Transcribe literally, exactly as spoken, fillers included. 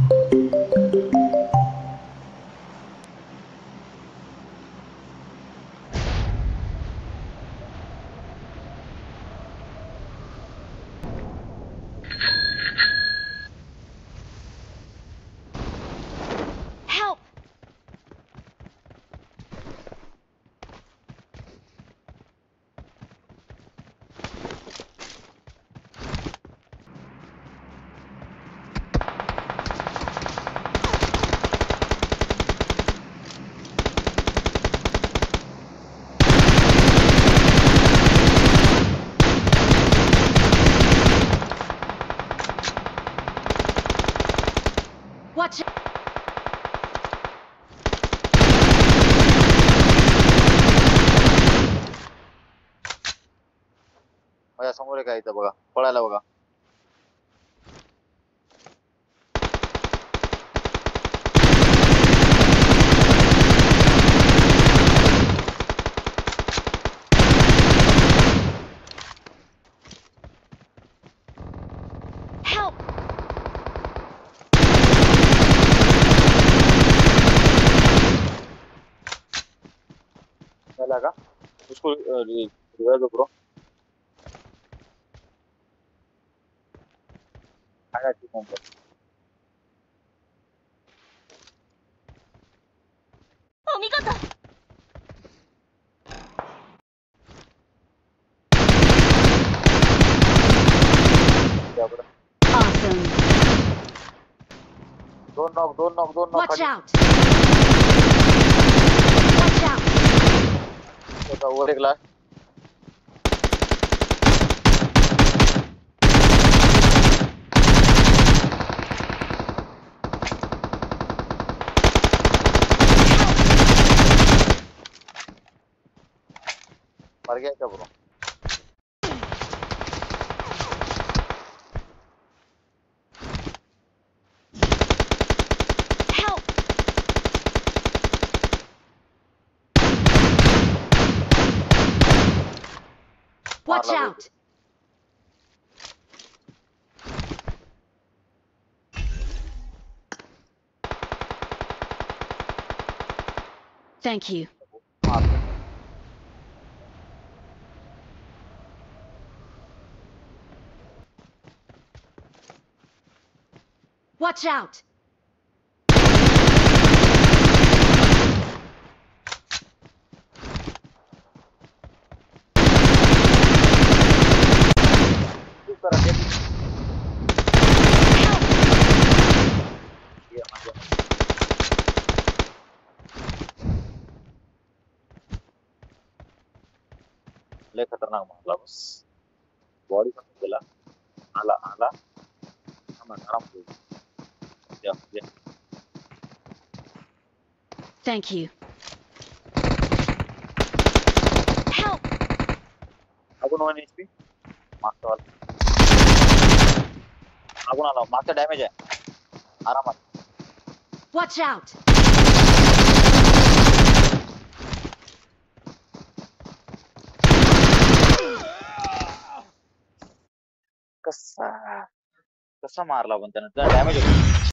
Watch it. माझ्या समोर एक आहे इथं बघा, पळायला बघा. Help! चला का उसको रिवाइव दो ब्रो. आया ठीक है. ओमिगातो. Awesome. Don't knock, don't knock, don't knock. Watch out. Watch out. Over एक लाख. मर गया क्या bro? Help! Watch out. Thank you. Watch out. लय खतरनाक मारला बस. बॉडी पण गेला. आला आला. आराम आराम. या या. Thank you. Help! अजून वन एचपी. मागचा वाला. अजून आला. मागचा डॅमेज आहे. आरामात. Watch out. कसा कसा मारला पण त्यानं. डॅमेज होता.